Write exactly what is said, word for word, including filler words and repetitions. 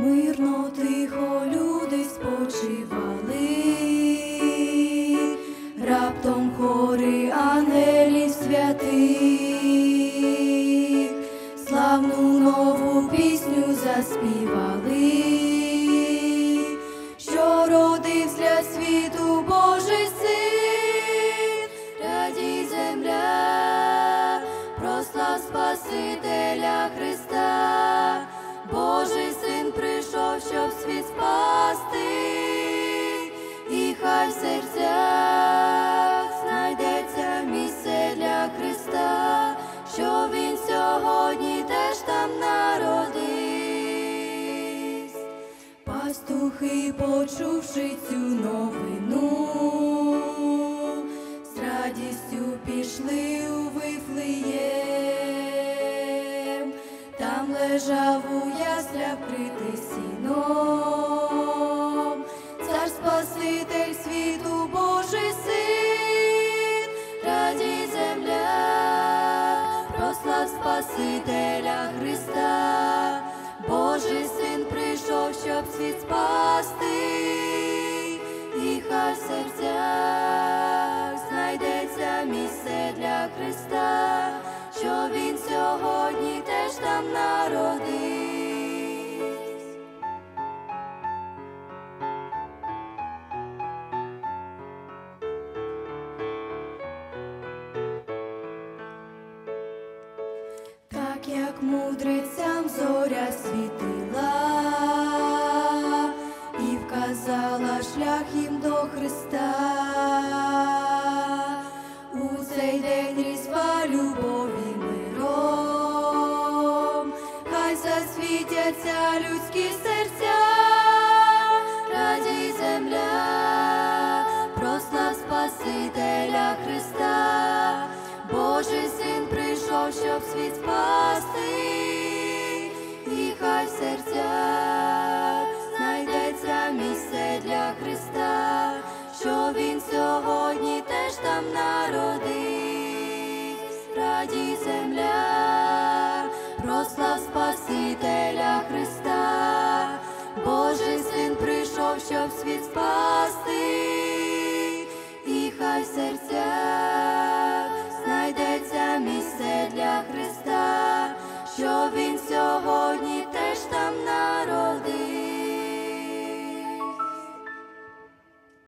Мирно, тихо люди спочивали, раптом хори ангелів святих славну нову пісню заспівали, що родився для світу Божий син. Радій земля, прослав Спасителя Христа, Божий син прийшов, щоб світ спасти, і хай в серцях знайдеться місце для Христа, що він сьогодні теж там народився. Пастухи, почувши цю новину, з радістю пішли у Вифлеєм. Там лежав у яслях вкритий сіном Цар Спаситель світу, Божий син. Радій земля, прослав Спасителя Христа, Божий син прийшов, щоб світ спасти, і хай в серцях знайдеться місце для Христа, що він сьогодні теж там народився. Так як мудрецям зоря світила і вказала шлях їм до Христа, у цей день різдва любові миром хай засвітяться людські серця. Радій земля, прослав Спасителя Христа, Божий син прийшов, щоб світ спасти, і хай в серцях знайдеться місце для Христа, що він сьогодні теж там народився. Радій земля, прослав Спасителя Христа, Божий син прийшов, щоб світ спасти,